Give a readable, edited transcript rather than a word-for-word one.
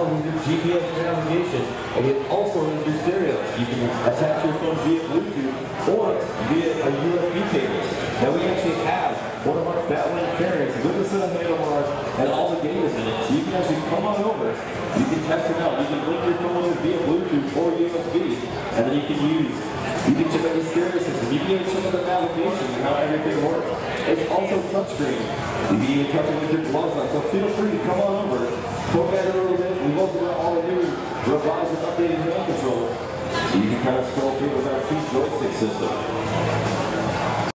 with your GPS navigation, and it also has your stereo. You can attach your phone via Bluetooth or via a USB cable. Now we actually have one of our Batwing fairings with a set of handlebars and all the gators in it. So you can actually come on over, you can test it out. You can link your phone via Bluetooth or USB, and then you can check out the stereo system. You can even check out the navigation and how everything works. It's also touchscreen. You can even touch it with your gloves on. So feel free to come on over, poke at it a little bit. We've also got all the new revised and updated hand controls. So you can kind of scroll through with our key joystick system.